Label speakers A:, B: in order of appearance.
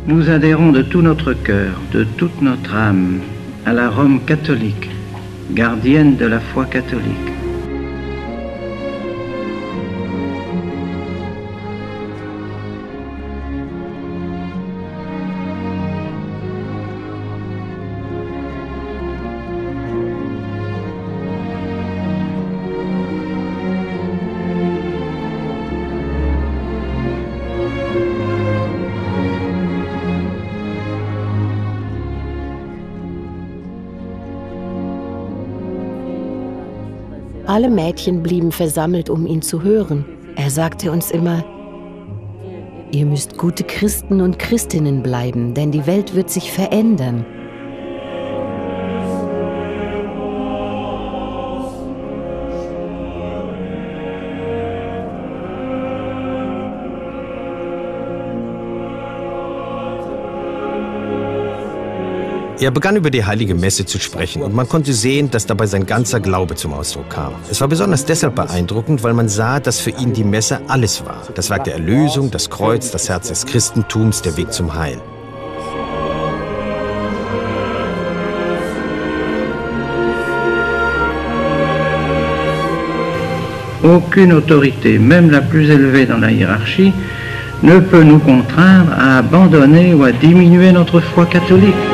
A: Nous adhérons de tout notre cœur, de toute notre âme, à la Rome catholique, gardienne de la foi catholique.
B: Alle Mädchen blieben versammelt, um ihn zu hören. Er sagte uns immer: Ihr müsst gute Christen und Christinnen bleiben, denn die Welt wird sich verändern.
C: Er begann über die Heilige Messe zu sprechen und man konnte sehen, dass dabei sein ganzer Glaube zum Ausdruck kam. Es war besonders deshalb beeindruckend, weil man sah, dass für ihn die Messe alles war. Das Werk der Erlösung, das Kreuz, das Herz des Christentums, der Weg zum Heil.
A: Aucune autorité, même la plus élevée dans la hiérarchie, ne peut nous contraindre à abandonner ou à diminuer notre foi catholique.